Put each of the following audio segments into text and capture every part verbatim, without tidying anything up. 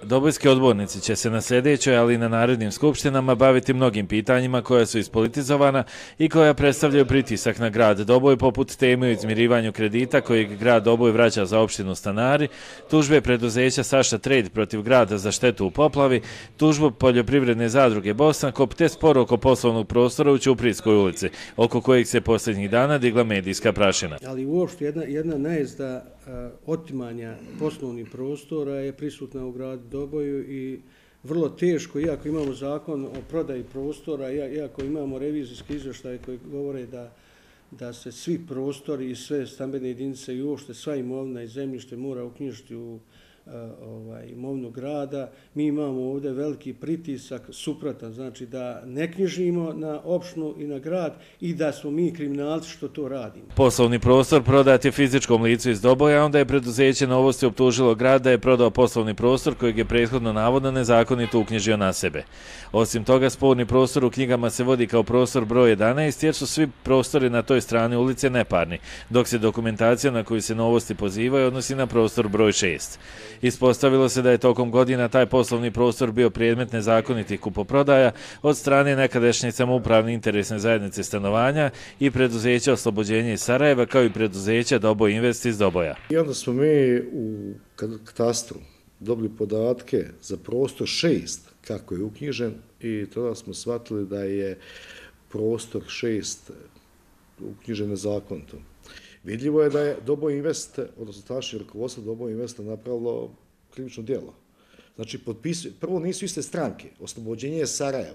Dobojski odbornici će se na sljedećoj, ali i na narednim skupštinama baviti mnogim pitanjima koja su ispolitizovana i koja predstavljaju pritisak na grad Doboj, poput teme o izmirivanju kredita kojeg grad Doboj vraća za opštinu stanari, tužbe preduzeća Saša Trade protiv grada za štetu u poplavi, tužbu poljoprivredne zadruge Bosankop te spor oko poslovnog prostora u Ćuprijskoj ulici, oko kojeg se posljednjih dana digla medijska prašina. Ali uopšte jedna, jedna najezda otimanja poslovnih prostora je prisutna u gradu Doboju i vrlo teško, iako imamo zakon o prodaji prostora, iako imamo revizijske izvještaje koji govore da, da se svi prostori i sve stambene jedinice i uopšte sva imovina i zemljište mora uknjižiti u ovaj, imovinu grada, mi imamo ovdje veliki pritisak suprotan, znači da ne knjižimo na opštinu i na grad i da smo mi kriminalci što to radimo. Poslovni prostor prodat je fizičkom licu iz Doboja, onda je preduzeće Novosti optužilo grad da je prodao poslovni prostor kojeg je prethodno navodno nezakonito uknjižio na sebe. Osim toga, sporni prostor u knjigama se vodi kao prostor broj jedanaest jer su svi prostori na toj strani ulice neparni, dok se dokumentacija na koju se Novosti pozivaju odnosi na prostor broj šest. Ispostavilo se da je tokom godina taj poslovni prostor bio predmet nezakonitih kupoprodaja od strane nekadašnje samoupravne interesne zajednice stanovanja i preduzeća Oslobođenje iz Sarajeva, kao i preduzeća Doboj Invest iz Doboja. I onda smo mi u katastru dobili podatke za prostor šest kako je uknjižen i tada smo shvatili da je prostor šest uknjižen nezakonito. Vidljivo je da je Doboj Invest, odnosno tadašnje rukovodstvo Doboj Investa napravilo krivično djelo. Znači, prvo nisu iste stranke, Oslobođenje je Sarajevo,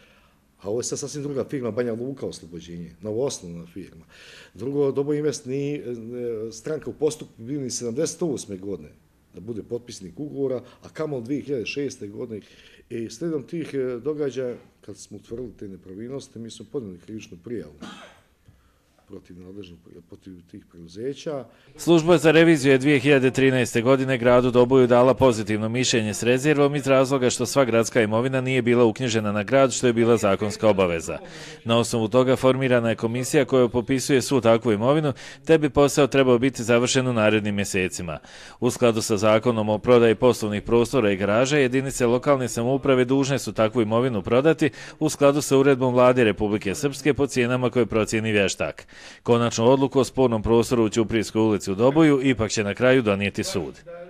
a ovo je sad sasvim druga firma, Banja Luka Oslobođenje, novoosnovna firma. Drugo, Doboj Invest nije stranka u postupku bili ni sedamdeset osme godine da bude potpisnik ugovora, a kamo dvije hiljade šeste godine. I slijedom tih događaja, kad smo utvrdili te nepravilnosti, mi smo podnijeli krivičnu prijavu protiv nadležnih, protiv tih preduzeća. Služba za reviziju je dvije hiljade trinaeste. godine gradu Doboju dala pozitivno mišljenje s rezervom iz razloga što sva gradska imovina nije bila uknjižena na grad, što je bila zakonska obaveza. Na osnovu toga formirana je komisija koja popisuje svu takvu imovinu, te bi posao trebao biti završen u narednim mjesecima. U skladu sa zakonom o prodaji poslovnih prostora i garaža, jedinice lokalne samouprave dužne su takvu imovinu prodati u skladu sa uredbom Vlade Republike Srpske po cijenama koje procijeni vještak. Konačnu odluku o spornom prostoru u Ćuprijskoj ulici u Doboju ipak će na kraju donijeti sud.